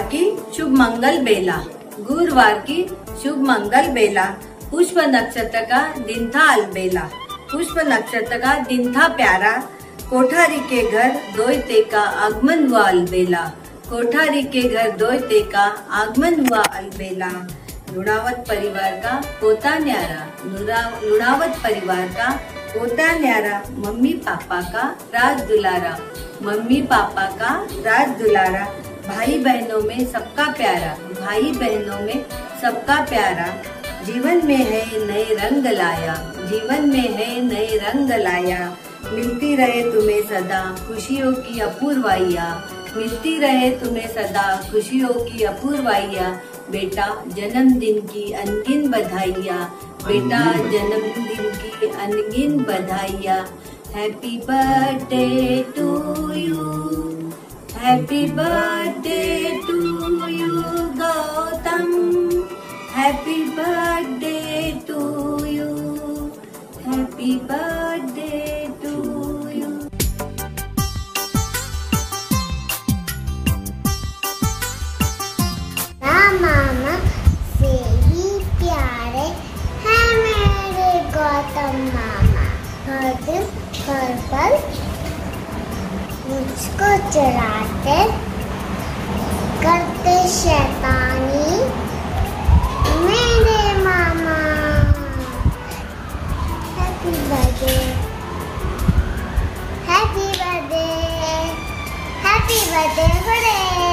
की शुभ मंगल बेला, गुरुवार की शुभ मंगल बेला। पुष्प नक्षत्र का दिन था अलबेला, पुष्प नक्षत्र का दिन था प्यारा। कोठारी के घर दोयते का आगमन हुआ अलबेला, कोठारी के घर दोयते का आगमन हुआ अलबेला। लुणावत परिवार का पोता न्यारा, लुणावत परिवार का पोता न्यारा। मम्मी पापा का राज दुलारा, मम्मी पापा का राज दुलारा। भाई बहनों में सबका प्यारा, भाई बहनों में सबका प्यारा। जीवन में है नए रंग लाया, जीवन में है नए रंग लाया। मिलती रहे तुम्हें सदा खुशियों की अपूर्वाइया, मिलती रहे तुम्हें सदा खुशियों की अपूर्वाइया। बेटा जन्मदिन की अनगिन बधाइया, बेटा जन्मदिन की अनगिन बधाइया। Happy birthday to you, happy birthday to you Gautam, happy birthday to you, happy birthday to you. मामा से ही प्यारे हैं मेरे गौतम मामा। हर दिन हर पल मुझको चढ़ाते, करते शैतानी मेरे मामा। Happy birthday, happy birthday, happy birthday बड़े।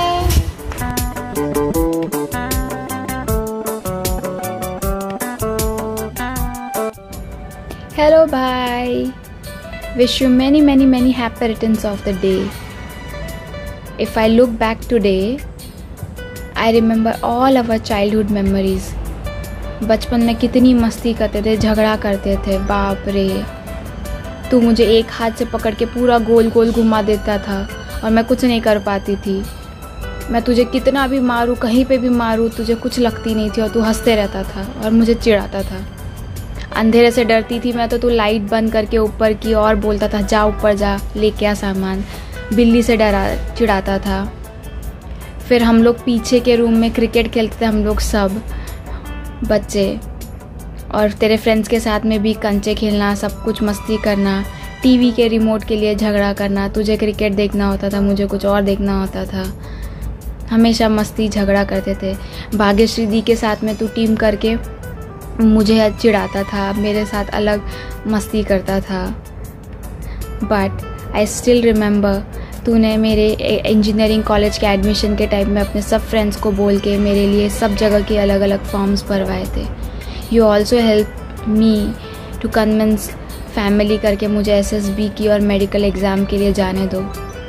Hello, bye. Wish you many happy returns of the day. If I look back today, I remember all our childhood memories. बचपन में कितनी मस्ती करते थे, झगड़ा करते थे, बाप रे। तू मुझे एक हाथ से पकड़ के पूरा गोल गोल घुमा देता था और मैं कुछ नहीं कर पाती थी। मैं तुझे कितना भी मारूं, कहीं पे भी मारूं, तुझे कुछ लगती नहीं थी और तू हंसते रहता था और मुझे चिढ़ाता था। अंधेरे से डरती थी मैं तो तू लाइट बंद करके ऊपर की और बोलता था जा ऊपर जा, लेके आ सामान। बिल्ली से चिढ़ाता था। फिर हम लोग पीछे के रूम में क्रिकेट खेलते थे, हम लोग सब बच्चे, और तेरे फ्रेंड्स के साथ में भी कंचे खेलना, सब कुछ मस्ती करना। टीवी के रिमोट के लिए झगड़ा करना, तुझे क्रिकेट देखना होता था, मुझे कुछ और देखना होता था। हमेशा मस्ती झगड़ा करते थे। भाग्यश्री दी के साथ में तू टीम करके मुझे चिढ़ाता था, मेरे साथ अलग मस्ती करता था। बट आई स्टिल रिमेंबर, तूने मेरे इंजीनियरिंग कॉलेज के एडमिशन के टाइम में अपने सब फ्रेंड्स को बोल के मेरे लिए सब जगह के अलग अलग फॉर्म्स भरवाए थे। You also help me to convince family करके मुझे SSB की और मेडिकल एग्ज़ाम के लिए जाने दो।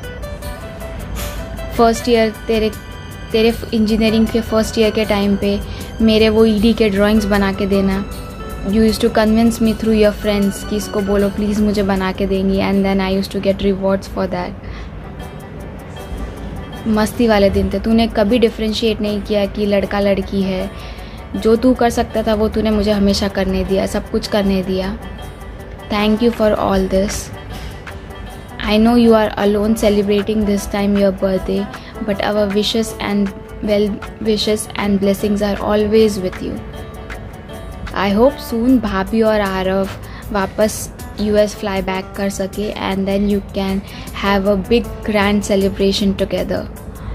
फर्स्ट ईयर तेरे इंजीनियरिंग के फर्स्ट ईयर के टाइम पे मेरे वो ED के ड्राइंग्स बना के देना। You use to convince me through your friends कि इसको बोलो प्लीज़ मुझे बना के देंगी, and then I use to get rewards for that. मस्ती वाले दिन थे। तूने कभी डिफ्रेंशिएट नहीं किया कि लड़का लड़की है। जो तू कर सकता था वो तूने मुझे हमेशा करने दिया, सब कुछ करने दिया। Thank you for all this. I know you are alone celebrating this time your birthday, but our wishes and well wishes and blessings are always with you. I hope soon भाभी और आरव वापस US fly back कर सके, and then you can have a big grand celebration together.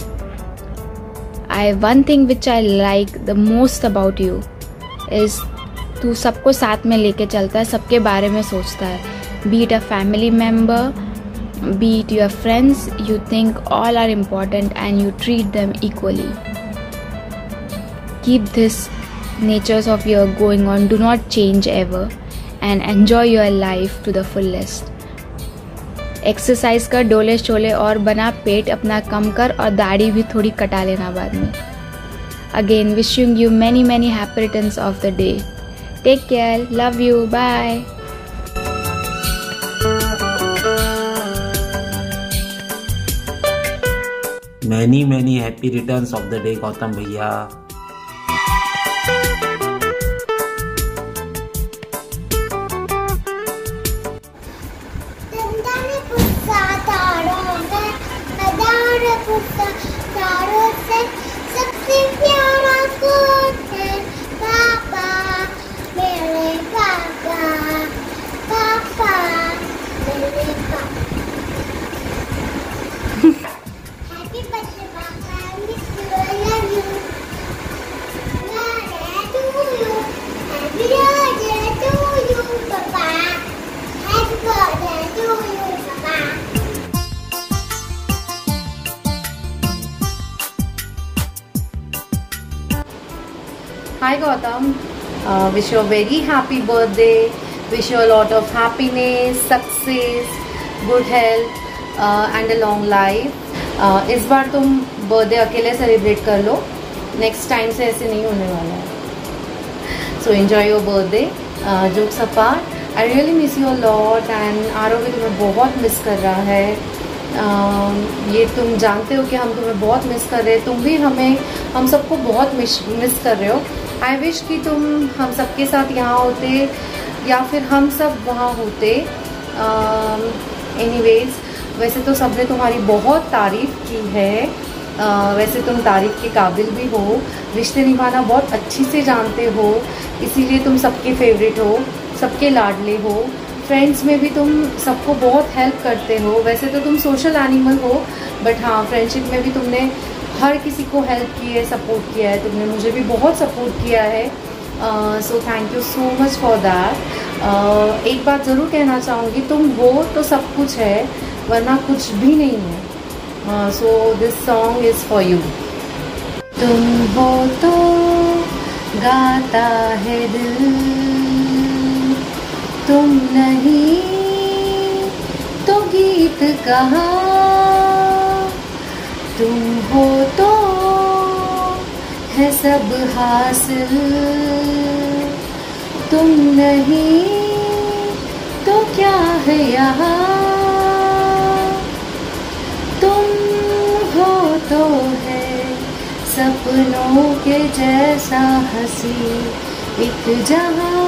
One thing which I like the most about you is तू सबको साथ में लेके चलता है, सबके बारे में सोचता है। Be it a family member, be it your friends, you think all are important and you treat them equally. Keep this natures of your going on, do not change ever, and enjoy your life to the fullest. Exercise कर, डोले शोले और बना पेट अपना कम कर, और दाढ़ी भी थोड़ी कटा लेना बाद में। Again wishing you many happy returns of the day. Take care, love you, bye. many happy returns of the day Gautam भैया। Hi Gautam, wish you a very happy birthday. Wish you a lot of happiness, success, good health and a long life. इस बार तुम birthday अकेले celebrate कर लो, next time से ऐसे नहीं होने वाला है. So enjoy your birthday. Jokes apart, I really miss you a lot and Aarav भी तुम्हें बहुत मिस कर रहा है. ये तुम जानते हो कि हम तुम्हें बहुत मिस कर रहे हैं, तुम भी हम सबको बहुत मिस कर रहे हो. आई विश कि तुम हम सबके साथ यहाँ होते या फिर हम सब वहाँ होते. एनीवेज, वैसे तो सबने तुम्हारी बहुत तारीफ़ की है. वैसे तुम तारीफ़ के काबिल भी हो, रिश्ते निभाना बहुत अच्छी से जानते हो, इसीलिए तुम सबके फेवरेट हो, सबके लाडले हो. फ्रेंड्स में भी तुम सबको बहुत हेल्प करते हो. वैसे तो तुम सोशल एनिमल हो, बट हाँ, फ्रेंडशिप में भी तुमने हर किसी को हेल्प की है, सपोर्ट किया है. तुमने मुझे भी बहुत सपोर्ट किया है. So thank you so much for that. एक बात ज़रूर कहना चाहूँगी, तुम हो तो सब कुछ है, वरना कुछ भी नहीं है. So this song is for you. तुम हो तो गाता है दिल, तुम नहीं तो गीत कहाँ. तुम हो तो है सब हासिल, तुम नहीं तो क्या है यहाँ. तुम हो तो है सपनों के जैसा हंसी एक जहाँ.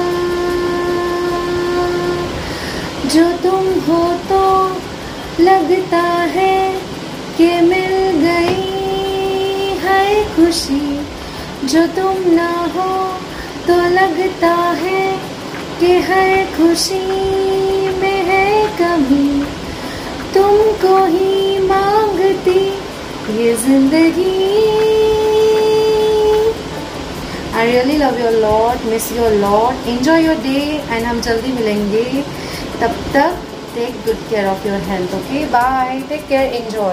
जो तुम हो तो लगता है कि मिल गई है खुशी. जो तुम ना हो तो लगता है कि हर खुशी में है कमी. तुमको ही मांगती ये जिंदगी. I really love you a lot, miss you a lot. Enjoy your day and हम जल्दी मिलेंगे. तब तक take good care of your health. Okay, bye. Take care. Enjoy.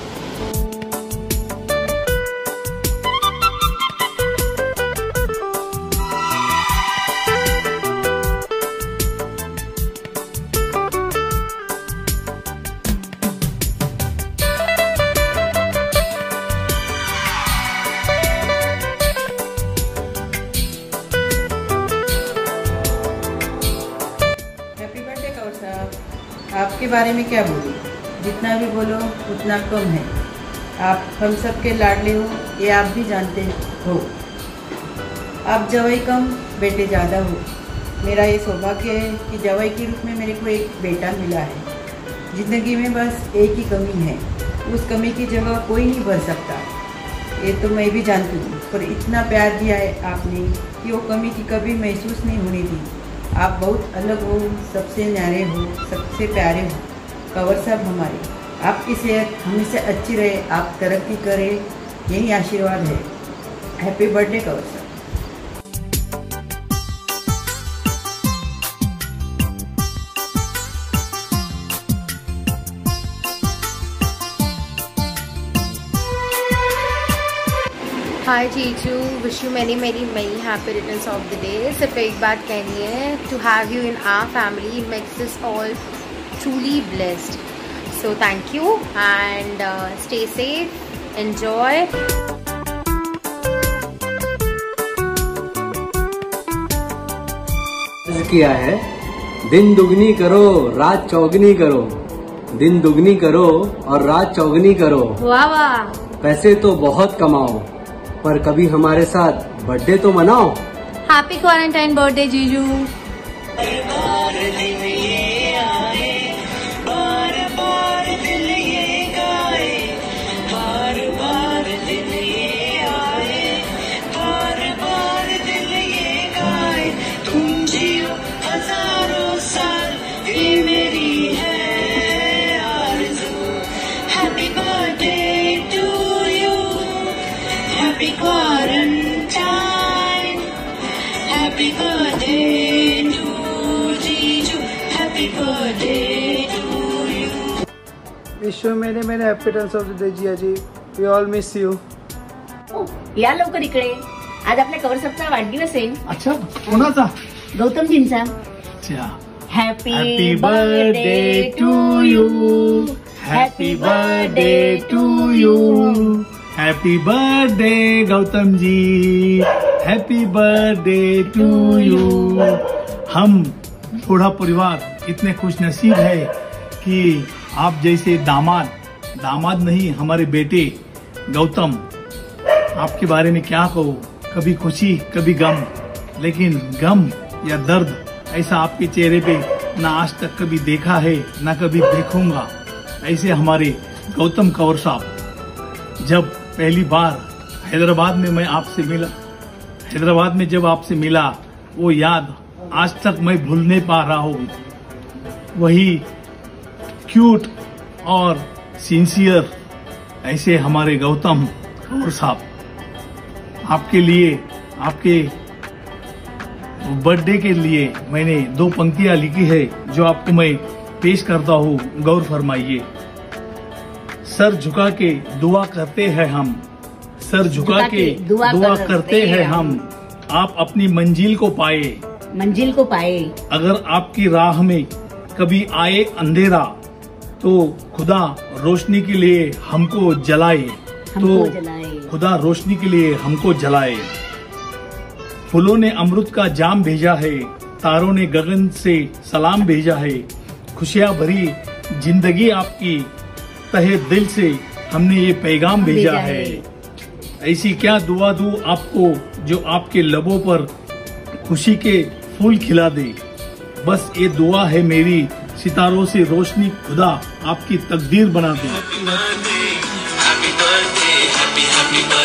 आपके बारे में क्या बोलूं, जितना भी बोलो उतना कम है. आप हम सब के लाडले हो, ये आप भी जानते हो. आप जवाई कम बेटे ज़्यादा हो. मेरा ये सौभाग्य है कि जवाई के रूप में मेरे को एक बेटा मिला है. ज़िंदगी में बस एक ही कमी है, उस कमी की जगह कोई नहीं भर सकता. ये तो मैं भी जानती हूँ, पर इतना प्यार दिया है आपने कि वो कमी की कभी महसूस नहीं होने दी. आप बहुत अलग हो, सबसे न्यारे हो, सबसे प्यारे हो. कंवर साहब हमारे, आपकी सेहत हमेशा अच्छी रहे, आप तरक्की करें, यही आशीर्वाद है. हैप्पी बर्थडे कंवर साहब. हाय जीजू, wish you many many many happy returns of the day. सिर्फ एक बात कहनी है, to have you in our family makes us all truly blessed. So thank you and stay safe, enjoy. किया है, दिन दुगनी करो रात चौगनी करो. दिन दुगनी करो और रात चौगनी करो. वाह वाह. पैसे तो बहुत कमाओ, पर कभी हमारे साथ बर्थडे तो मनाओ. हैप्पी क्वारंटाइन बर्थडे जीजू. Wish you many happy returns of the day, Jiaji. We all miss you. या लवकर इकडे. आज आपल्या कवरसपचा वाढदिवस आहे. अच्छा, कोणाचा? गौतमजींचा. अच्छा. Happy birthday to you. Happy birthday to you. Happy birthday Gautam ji. Happy birthday to you. हम थोड़ा परिवार इतने खुश नसीब है कि आप जैसे दामाद नहीं, हमारे बेटे गौतम, आपके बारे में क्या कहो, कभी खुशी कभी गम, लेकिन गम या दर्द ऐसा आपके चेहरे पे ना आज तक कभी देखा है ना कभी देखूंगा. ऐसे हमारे गौतम कंवर साहब, जब पहली बार हैदराबाद में मैं आपसे मिला, हैदराबाद में जब आपसे मिला, वो याद आज तक मैं भूल नहीं पा रहा हूँ. वही क्यूट और सिंसियर ऐसे हमारे गौतम कंवर साहब, आपके लिए, आपके बर्थडे के लिए मैंने 2 पंक्तियां लिखी है जो आपको मैं पेश करता हूँ. गौर फरमाइए. सर झुका के दुआ करते हैं हम, सर झुका के दुआ करते हैं हम, आप अपनी मंजिल को पाए. अगर आपकी राह में कभी आए अंधेरा तो खुदा रोशनी के लिए हमको जलाए. खुदा रोशनी के लिए हमको जलाए. फूलों ने अमृत का जाम भेजा है, तारों ने गगन से सलाम भेजा है. खुशियां भरी जिंदगी आपकी, तहे दिल से हमने ये पैगाम भेजा है. ऐसी क्या दुआ दूं आपको जो आपके लबों पर खुशी के फूल खिला दे. बस ये दुआ है मेरी, सितारों से रोशनी खुदा आपकी तकदीर बना दे. Happy birthday, happy birthday.